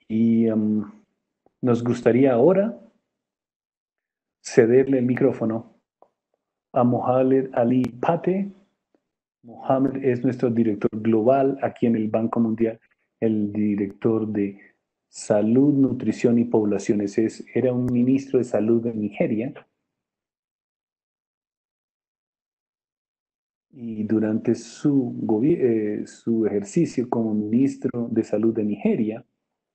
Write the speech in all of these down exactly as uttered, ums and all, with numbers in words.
Y em, nos gustaría ahora cederle el micrófono a Mohamed Ali Pate. Mohamed es nuestro director global aquí en el Banco Mundial, el director de Salud, Nutrición y Poblaciones. Es, era un ministro de Salud de Nigeria y durante su, gobi- eh, su ejercicio como ministro de Salud de Nigeria,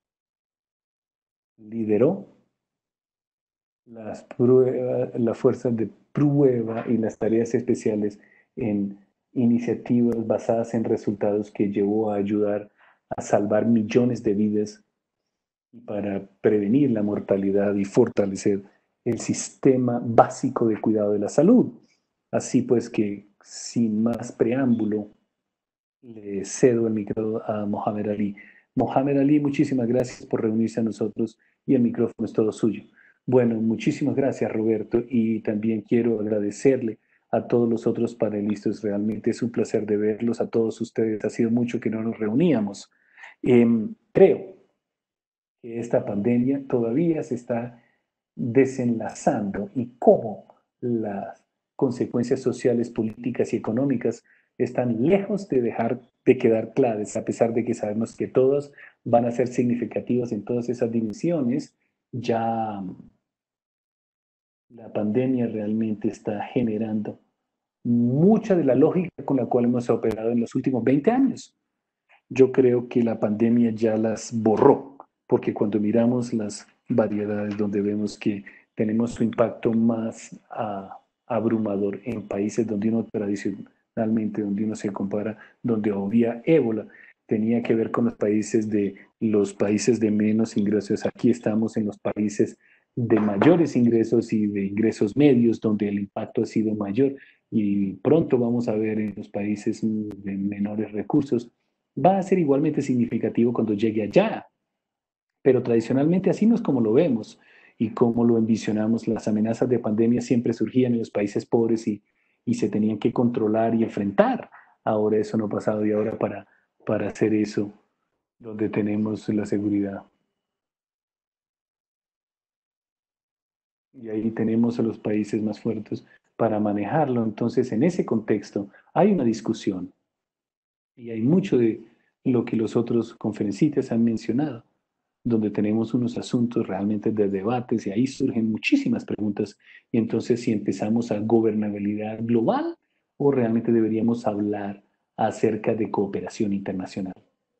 lideró las pruebas, las fuerzas de prueba y las tareas especiales en iniciativas basadas en resultados que llevó a ayudar a salvar millones de vidas y para prevenir la mortalidad y fortalecer el sistema básico de cuidado de la salud. Así pues que, sin más preámbulo, le cedo el micrófono a Mohamed Ali. Mohamed Ali, muchísimas gracias por reunirse a nosotros y el micrófono es todo suyo. Bueno, muchísimas gracias Roberto y también quiero agradecerle a todos los otros panelistas. Realmente es un placer de verlos a todos ustedes. Ha sido mucho que no nos reuníamos. Eh, creo que esta pandemia todavía se está desenlazando y cómo las consecuencias sociales, políticas y económicas están lejos de dejar de quedar claras, a pesar de que sabemos que todas van a ser significativas en todas esas dimensiones. Ya la pandemia realmente está generando mucha de la lógica con la cual hemos operado en los últimos veinte años. Yo creo que la pandemia ya las borró, porque cuando miramos las variedades donde vemos que tenemos su impacto más ah, abrumador en países donde uno tradicionalmente, donde uno se compara, donde había ébola, tenía que ver con los países de los países de menos ingresos. Aquí estamos en los países de mayores ingresos y de ingresos medios, donde el impacto ha sido mayor. Y pronto vamos a ver en los países de menores recursos va a ser igualmente significativo cuando llegue allá. Pero tradicionalmente así no es como lo vemos y como lo envisionamos. Las amenazas de pandemia siempre surgían en los países pobres y, y se tenían que controlar y enfrentar. Ahora eso no ha pasado y ahora para, para hacer eso, donde tenemos la seguridad. Y ahí tenemos a los países más fuertes para manejarlo. Entonces, en ese contexto, hay una discusión y hay mucho de lo que los otros conferencistas han mencionado, donde tenemos unos asuntos realmente de debates y ahí surgen muchísimas preguntas. Y entonces, si empezamos a gobernabilidad global o realmente deberíamos hablar acerca de cooperación internacional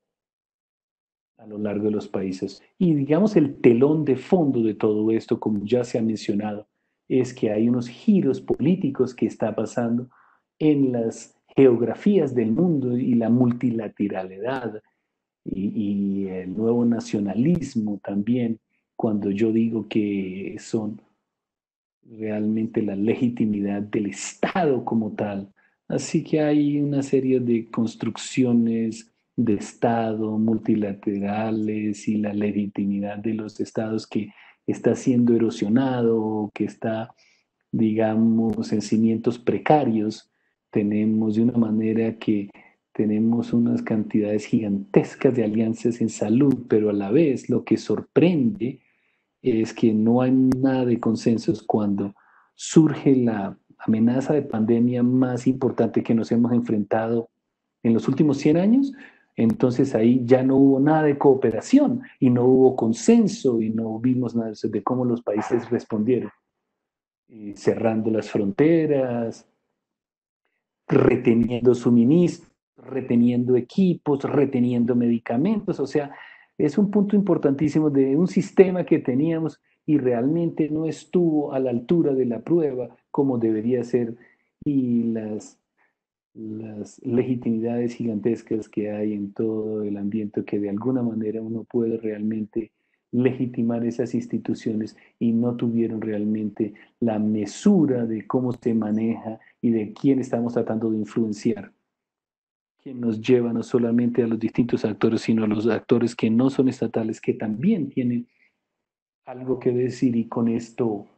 a lo largo de los países. Y digamos el telón de fondo de todo esto, como ya se ha mencionado, es que hay unos giros políticos que está pasando en las geografías del mundo y la multilateralidad y, y el nuevo nacionalismo también, cuando yo digo que son realmente la legitimidad del Estado como tal. Así que hay una serie de construcciones de Estado multilaterales y la legitimidad de los estados que está siendo erosionado, que está, digamos, en cimientos precarios. Tenemos de una manera que tenemos unas cantidades gigantescas de alianzas en salud, pero a la vez lo que sorprende es que no hay nada de consensos cuando surge la amenaza de pandemia más importante que nos hemos enfrentado en los últimos cien años. Entonces ahí ya no hubo nada de cooperación y no hubo consenso y no vimos nada de cómo los países respondieron, eh, cerrando las fronteras, reteniendo suministros, reteniendo equipos, reteniendo medicamentos. O sea, es un punto importantísimo de un sistema que teníamos y realmente no estuvo a la altura de la prueba como debería ser y las, las legitimidades gigantescas que hay en todo el ambiente que de alguna manera uno puede realmente legitimar esas instituciones y no tuvieron realmente la mesura de cómo se maneja y de quién estamos tratando de influenciar, que nos lleva no solamente a los distintos actores, sino a los actores que no son estatales, que también tienen algo que decir y con esto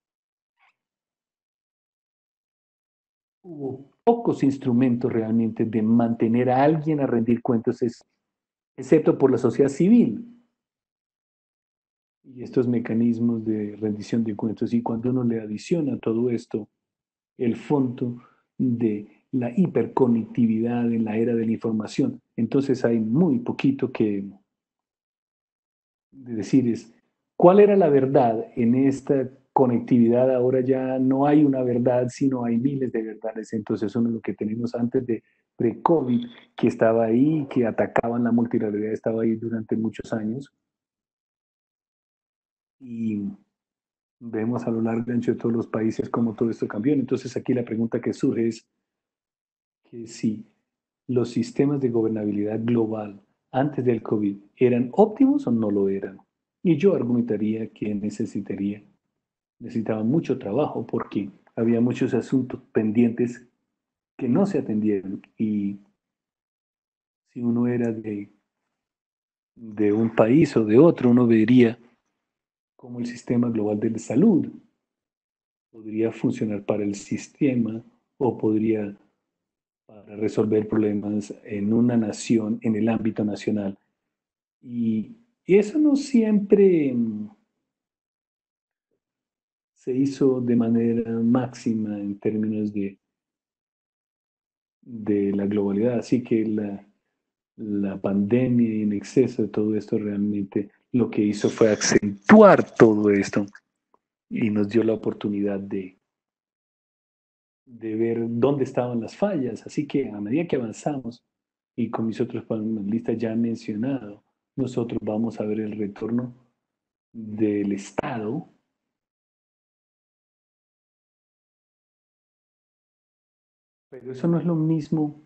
hubo pocos instrumentos realmente de mantener a alguien a rendir cuentas, es, excepto por la sociedad civil. y estos mecanismos de rendición de cuentas. Y cuando uno le adiciona a todo esto el fondo de la hiperconectividad en la era de la información, entonces hay muy poquito que de decir es, ¿cuál era la verdad en esta conectividad? Ahora ya no hay una verdad, sino hay miles de verdades. Entonces, uno lo que tenemos antes de pre-COVID, que estaba ahí, que atacaban la multilateralidad, estaba ahí durante muchos años. Y vemos a lo largo y ancho de todos los países cómo todo esto cambió. Entonces, aquí la pregunta que surge es que si los sistemas de gobernabilidad global antes del COVID eran óptimos o no lo eran. Y yo argumentaría que necesitaría, necesitaba mucho trabajo porque había muchos asuntos pendientes que no se atendieron. Y si uno era de, de un país o de otro, uno vería cómo el sistema global de salud podría funcionar para el sistema o podría para resolver problemas en una nación, en el ámbito nacional. Y, y eso no siempre mm, se hizo de manera máxima en términos de, de la globalidad. Así que la, la pandemia en exceso de todo esto realmente lo que hizo fue acentuar todo esto y nos dio la oportunidad de, de ver dónde estaban las fallas. Así que a medida que avanzamos, y con mis otros panelistas ya han mencionado, nosotros vamos a ver el retorno del Estado, pero eso no es lo mismo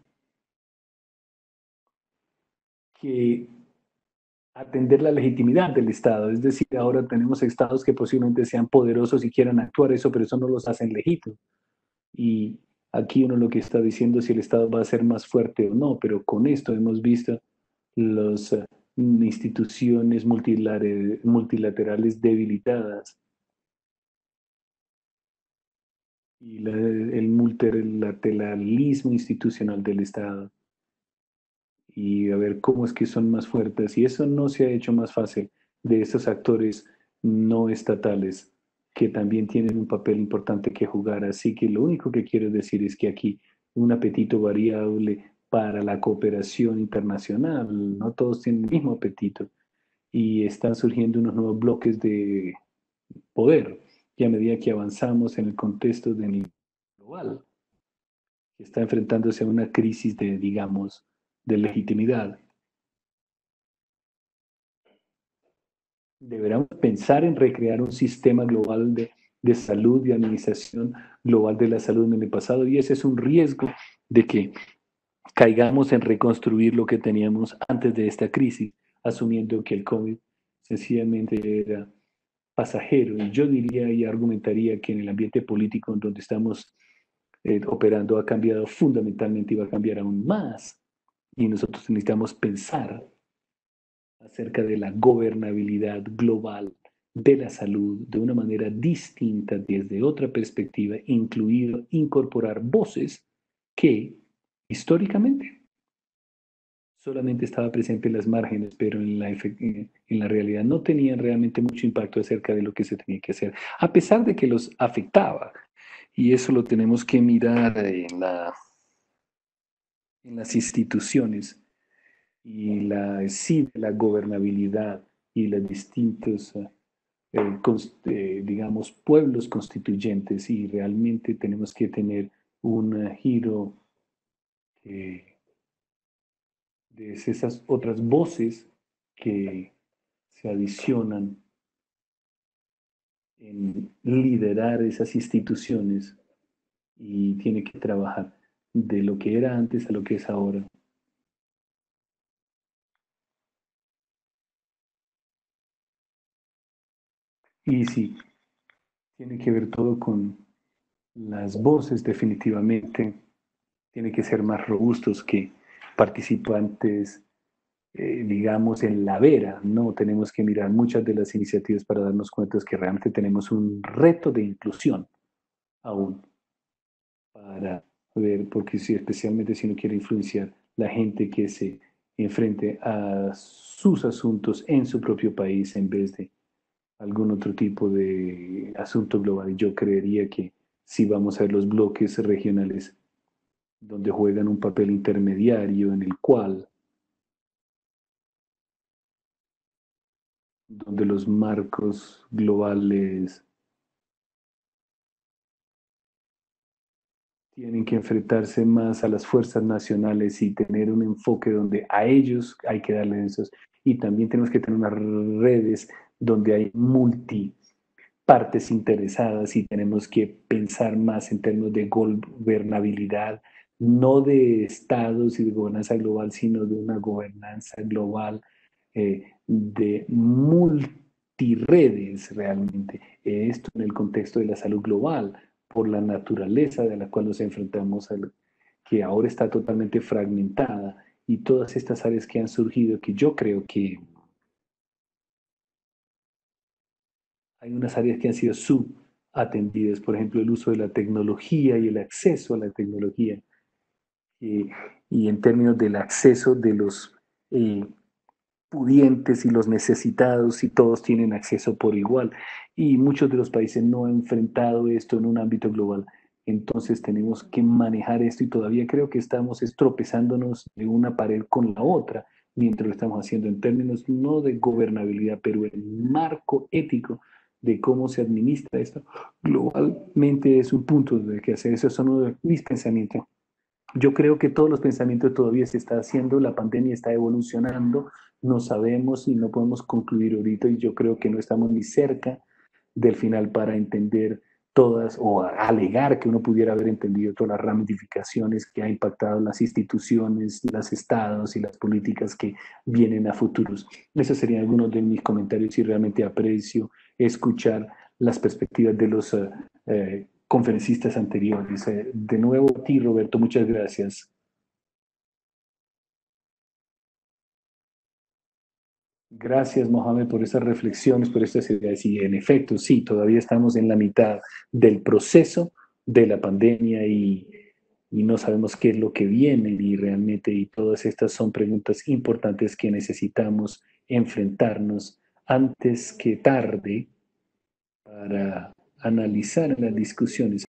que atender la legitimidad del Estado. Es decir, ahora tenemos estados que posiblemente sean poderosos y quieran actuar eso, pero eso no los hacen legítimos. Y aquí uno lo que está diciendo es si el Estado va a ser más fuerte o no, pero con esto hemos visto las uh, instituciones multilaterales debilitadas y la, el multilateralismo institucional del Estado y a ver cómo es que son más fuertes. Y eso no se ha hecho más fácil de estos actores no estatales que también tienen un papel importante que jugar. Así que lo único que quiero decir es que aquí un apetito variable para la cooperación internacional, no todos tienen el mismo apetito y están surgiendo unos nuevos bloques de poder y a medida que avanzamos en el contexto de nivel global, que está enfrentándose a una crisis de, digamos, de legitimidad. Deberíamos pensar en recrear un sistema global de, de salud y administración global de la salud en el pasado y ese es un riesgo de que caigamos en reconstruir lo que teníamos antes de esta crisis, asumiendo que el COVID sencillamente era pasajero. Y yo diría y argumentaría que en el ambiente político en donde estamos eh, operando ha cambiado fundamentalmente y va a cambiar aún más. Y nosotros necesitamos pensar acerca de la gobernabilidad global de la salud de una manera distinta desde otra perspectiva, incluido incorporar voces que históricamente solamente estaba presente en las márgenes, pero en la, en la realidad no tenían realmente mucho impacto acerca de lo que se tenía que hacer, a pesar de que los afectaba. Y eso lo tenemos que mirar en, la, en las instituciones y la, sí, la gobernabilidad y los distintos, eh, eh, digamos, pueblos constituyentes y realmente tenemos que tener un uh, giro eh, de esas otras voces que se adicionan en liderar esas instituciones y tiene que trabajar de lo que era antes a lo que es ahora. Y sí, tiene que ver todo con las voces definitivamente, tiene que ser más robustos que participantes, eh, digamos, en la vera, ¿no? Tenemos que mirar muchas de las iniciativas para darnos cuenta que realmente tenemos un reto de inclusión aún para ver, porque si, especialmente si uno quiere influenciar la gente que se enfrente a sus asuntos en su propio país en vez de algún otro tipo de asunto global. Y yo creería que si vamos a ver los bloques regionales donde juegan un papel intermediario en el cual, donde los marcos globales tienen que enfrentarse más a las fuerzas nacionales y tener un enfoque donde a ellos hay que darles esos. Y también tenemos que tener unas redes donde hay multi partes interesadas y tenemos que pensar más en términos de gobernabilidad, no de estados y de gobernanza global, sino de una gobernanza global eh, de multiredes realmente. Esto en el contexto de la salud global, por la naturaleza de la cual nos enfrentamos, al, que ahora está totalmente fragmentada y todas estas áreas que han surgido, que yo creo que hay unas áreas que han sido subatendidas, por ejemplo, el uso de la tecnología y el acceso a la tecnología. Eh, y en términos del acceso de los eh, pudientes y los necesitados, y todos tienen acceso por igual. Y muchos de los países no han enfrentado esto en un ámbito global. Entonces tenemos que manejar esto y todavía creo que estamos estropezándonos de una pared con la otra mientras lo estamos haciendo en términos no de gobernabilidad, pero en marco ético de cómo se administra esto. Globalmente es un punto de que hacer. Esos son uno de mis pensamientos. Yo creo que todos los pensamientos todavía se está haciendo, la pandemia está evolucionando, no sabemos y no podemos concluir ahorita y yo creo que no estamos ni cerca del final para entender todas o alegar que uno pudiera haber entendido todas las ramificaciones que ha impactado las instituciones, los estados y las políticas que vienen a futuros. Esos serían algunos de mis comentarios y realmente aprecio escuchar las perspectivas de los uh, eh, conferencistas anteriores. Eh, de nuevo a ti, Roberto, muchas gracias. Gracias, Mohamed, por estas reflexiones, por estas ideas. Y en efecto, sí, todavía estamos en la mitad del proceso de la pandemia y, y no sabemos qué es lo que viene y realmente, y todas estas son preguntas importantes que necesitamos enfrentarnos antes que tarde para analizar las discusiones.